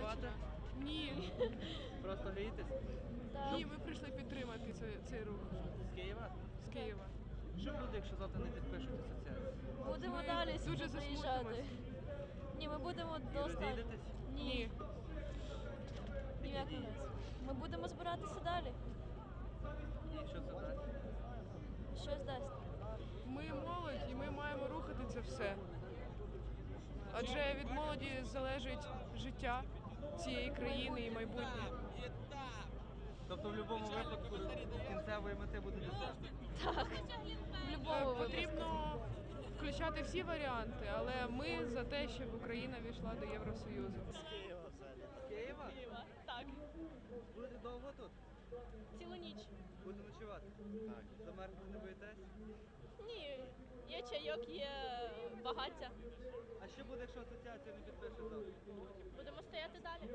працювати? Ні. Просто грієтесь? Ні, ми прийшли підтримати цей рух З Києва? з Києва. Що буде, якщо завтра не підпишуть асоціацію? Будемо Ми далі дуже сюди приїжджати. засмутимось. Ні, ми будемо І до останнього. розійдетесь? Ні. Ні в якому разі. Ми будемо збиратися далі. І що це дасть? Щось дасть. Ми молодь і ми маємо рухати це все. Адже від молоді залежить життя цієї країни і майбутнє. Тобто в будь-якому випадку кінцевої мети буде досягнути? Так. В будь-якому випадку. Потрібно включати всі варіанти, але ми за те, щоб Україна війшла до Євросоюзу. З Києва? Так. Будете довго тут? Цілу ніч. Будете ночувати? Так. Замерзнути не боїтесь? Ні. Є чайок, є багаття. А що буде, якщо асоціація не підпише завтра? Будемо стояти далі.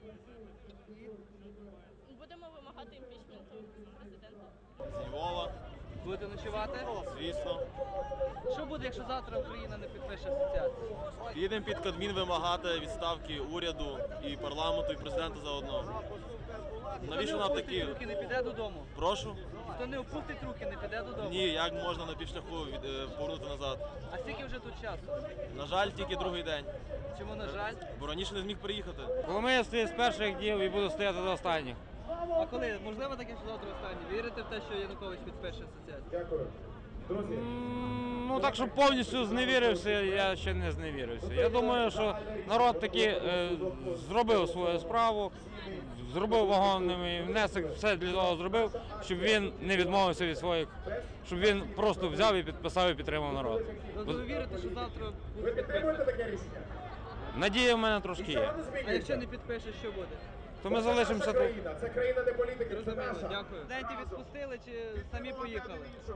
Будемо вимагати імпічменту президента. З Львова, Будете ночувати? звісно. Що буде, якщо завтра Україна не підпише асоціацію? Підемо під Кабмін вимагати відставки уряду і парламенту, і президента заодно. Навіщо нам такі? Руки не піде додому? Прошу? Хто не опустить руки, не піде додому? Ні, як можна на півшляху повернути назад? А скільки вже тут часу? На жаль, тільки другий день, Чому на жаль? бо раніше не зміг приїхати. Коломия стоїть з перших днів і буду стояти до останніх. А коли? Можливо таке, що завтра останнє? Вірите в те, що Янукович підпише асоціацію? Дякую. Друзі, Ну так, щоб повністю зневірився, я ще не зневірився. Я думаю, що народ таки зробив свою справу, зробив вагомий внесок, все для того зробив, щоб він не відмовився від своїх, щоб він просто взяв і підписав і підтримав народ. Тобто ви вірите, що завтра ви буде підтримуєте підписано? таке рішення? Надія в мене трошки є. А якщо не підпише, що буде? То ми залишимося Це тут. країна, це країна не політики, це Зрозуміло, наша. дякую. Студентів відпустили чи самі поїхали?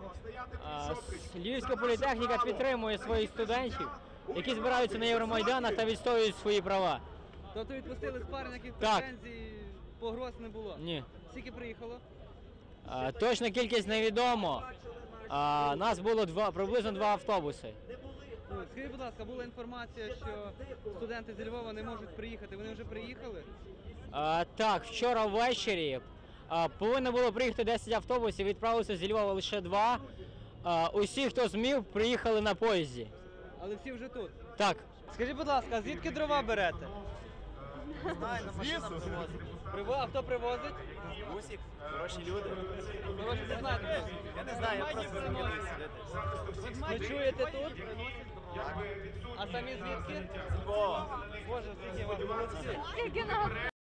Львівська політехніка підтримує своїх студентів, які збираються на Євромайданах та відстоюють свої права. Тобто відпустили з пари, ніяких Так. претензій, погроз не було? Ні. Скільки приїхало? Точна кількість невідомо. Нас було приблизно 2 автобуси. Ну, скажіть, будь ласка, була інформація, що студенти зі Львова не можуть приїхати. Вони вже приїхали? Так, вчора ввечері повинно було приїхати 10 автобусів, відправилося зі Львова лише 2. Усі, хто зміг, приїхали на поїзді. Але всі вже тут. Так. Скажіть, будь ласка, а звідки дрова берете? Звісно. А хто привозить? Усік, хороші люди. Ви ж не знаєте. Я не знаю, я просто замітив сидіти. Ночуєте тут? А самі звідки? Львова. Боже, скільки вам молодці.